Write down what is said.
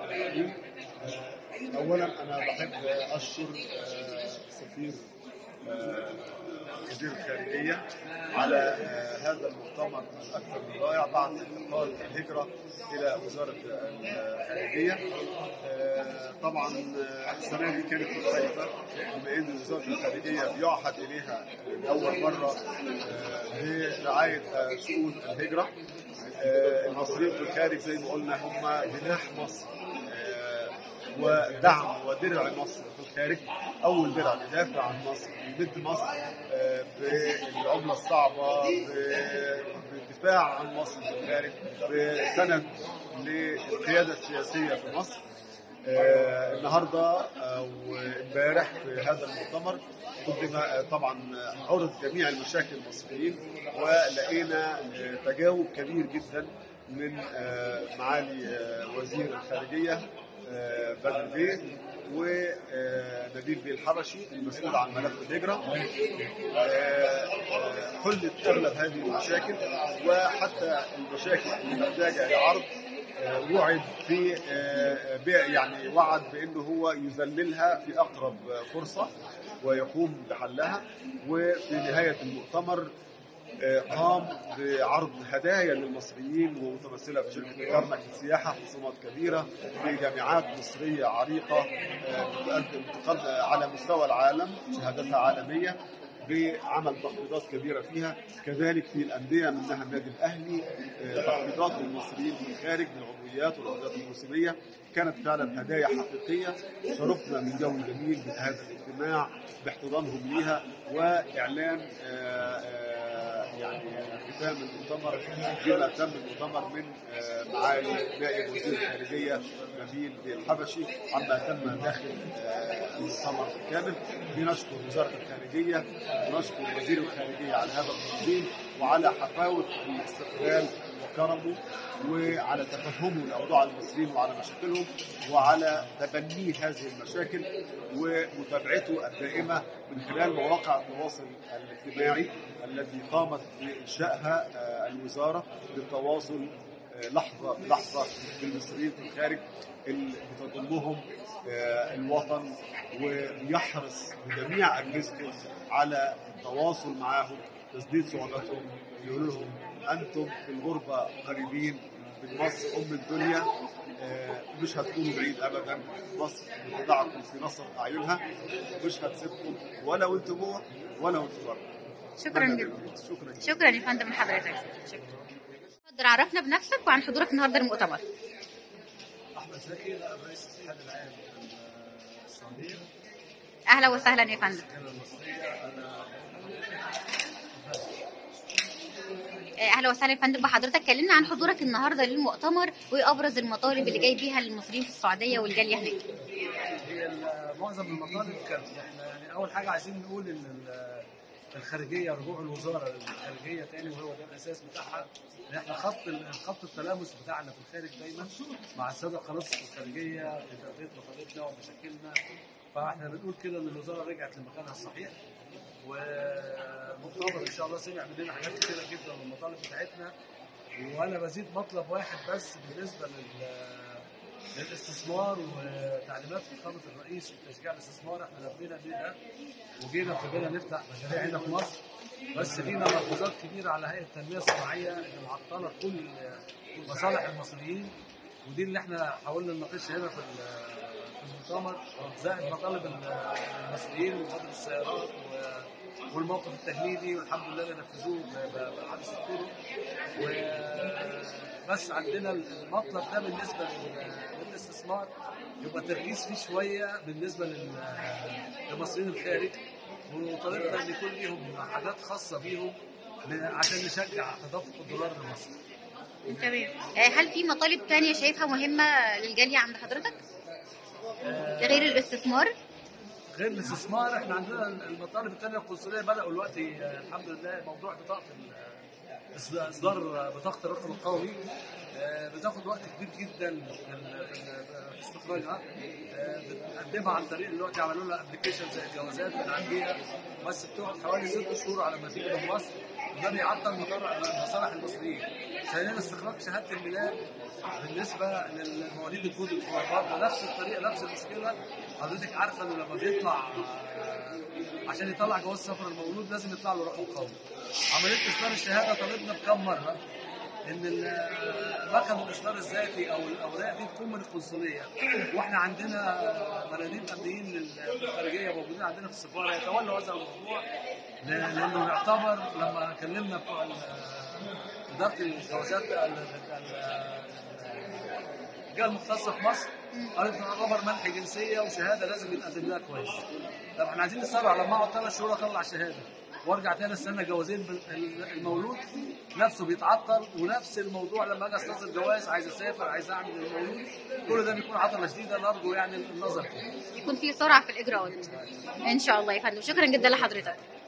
العالمين. أولا أنا بحب أشكر سفير وزير الخارجية على هذا المؤتمر الأكثر من رائع بعد انتقال الهجرة إلى وزارة الخارجية. طبعا السنة دي كانت مختلفة بما أن وزارة الخارجية بيعهد إليها لأول مرة برعاية شؤون الهجرة. المصريين في الخارج زي ما قلنا هم جناح مصر ودعم ودرع مصر في الخارج. أول درع بيدافع عن مصر، بيمد مصر بالعملة الصعبة، بالدفاع عن مصر في الخارج، بسند للقيادة السياسية في مصر. النهارده وامبارح في هذا المؤتمر قدم طبعا عرض جميع المشاكل المصريين، ولقينا تجاوب كبير جدا من معالي وزير الخارجية بدر بيه ونبيل بيه الحبشي المسؤول عن ملف الهجرة. حلت اغلب هذه المشاكل، وحتى المشاكل اللي محتاجه لعرض وعد في يعني وعد بانه هو يذللها في اقرب فرصه ويقوم بحلها. وفي نهايه المؤتمر قام بعرض هدايا للمصريين ومتمثله في شركه كارنك للسياحه، خصومات كبيره لجامعات مصريه عريقه بتقدم على مستوى العالم، شهادتها عالميه، بعمل تخفيضات كبيره فيها. كذلك في الانديه منها النادي الاهلي تخفيضات للمصريين في الخارج بالعضويات والعقودات الموسميه. كانت فعلا هدايا حقيقيه. شرفنا من جو جميل بهذا الاجتماع باحتضانهم ليها واعلان يعني ختام المؤتمر بما تم المؤتمر من معالي نائب وزير الخارجيه نبيل بيه الحبشي عما تم داخل المؤتمر بالكامل. بنشكر وزاره الخارجيه ونشكر وزير الخارجيه على هذا التنظيم وعلى حفاوه الاستقبال وكرمه وعلى تفهمه لاوضاع المصريين وعلى مشاكلهم وعلى تبني هذه المشاكل ومتابعته الدائمه من خلال مواقع التواصل الاجتماعي التي قامت بإنشائها الوزارة للتواصل لحظة بلحظة بالمصريين في الخارج اللي بتضمهم الوطن، ويحرص بجميع أجهزته على التواصل معهم، تسديد صعوباتهم، يقول لهم أنتم في الغربة قريبين من مصر أم الدنيا، مش هتكونوا بعيد أبدا. مصر بتضعكم في نصر أعينها، مش هتسيبكم ولا وانتم جوه ولا وانتم بره. شكرا جدا. شكرا يا فندم لحضرتك. شكرا. اتفضل عرفنا بنفسك وعن حضورك النهارده المؤتمر. احمد زكي رئيس الاتحاد العام السعوديه. اهلا وسهلا يا فندم. اهلا وسهلا يا فندم بحضرتك. كلمنا عن حضورك النهارده للمؤتمر وايه ابرز المطالب اللي جاي بيها للمصريين في السعوديه والجاليه هناك. هي معظم المطالب كانت احنا يعني اول حاجه عايزين نقول ان الخارجيه، رجوع الوزاره للخارجيه تاني، وهو ده الاساس بتاعها. ان احنا خط التلامس بتاعنا في الخارج دايما مع الساده القناصل الخارجيه في تغطيه مطالبنا ومشاكلنا. فاحنا بنقول كده ان الوزاره رجعت لمكانها الصحيح، والمؤتمر ان شاء الله سمع مننا حاجات كتيره جدا من المطالب بتاعتنا. وانا بزيد مطلب واحد بس بالنسبه للاستثمار وتعليمات فخامه الرئيس وتشجيع الاستثمار. احنا لبينا بيه ده وجينا ابتدينا نفتح مشاريع هنا في مصر، بس لينا ملحوظات كبيره على هيئه التنميه الصناعيه اللي معطله كل مصالح المصريين، ودي اللي احنا حاولنا نناقشها هنا في المؤتمر، زائد مطالب المصريين ومبادره السيارات والموقف التجنيدي، والحمد لله نفذوه بحدث الطرق. بس عندنا المطلب ده بالنسبه للاستثمار يبقى تركيز فيه شويه بالنسبه لمصريين الخارج، وطالبنا ان يكون ليهم حاجات خاصه بيهم عشان نشجع تدفق الدولار لمصر. تمام. هل في مطالب تانية شايفها مهمه للجاليه عند حضرتك غير الاستثمار؟ غير الاستثمار احنا عندنا المطالب الثانيه القنصليه بداوا دلوقتي الحمد لله. موضوع بطاقه اصدار بطاقه الرقم القومي بتاخد وقت كبير جدا في استخراجها. بتقدمها عن طريق دلوقتي عملوا لها ابلكيشن زي الجوازات بنعديها، بس بتقعد حوالي 6 شهور على ما تيجي من مصر، وده بيعطل مصالح المصريين. ثانيا استخراج شهاده الميلاد بالنسبه للمواليد الجدد برضه نفس الطريقه نفس المشكله. حضرتك عارفه انه لما بيطلع عشان يطلع جواز سفر المولود لازم يطلع له رقم قومي. عمليه اصدار الشهاده طالبنا بكم مره ان مكان الاصدار الذاتي او الاوراق دي تكون من القنصليه، واحنا عندنا مناديب امنيين للخارجيه موجودين عندنا في السفاره يتولوا هذا الموضوع، لانه يعتبر لما كلمنا بتوع اداره الجوازات الجهه المختصه في مصر قالت تعتبر منح جنسيه وشهاده لازم يتقدم لها كويس. طب احنا عايزين نسرع، لما اقعد 3 شهور اطلع شهاده وارجع تاني استنى جوازين المولود نفسه بيتعطل، ونفس الموضوع لما اجي استصدر جواز عايز اسافر عايز اعمل المولود، كل ده بيكون عطله شديده نرجو يعني النظر فيه. يكون في سرعه في الاجراءات ان شاء الله يا فندم. شكرا جدا لحضرتك.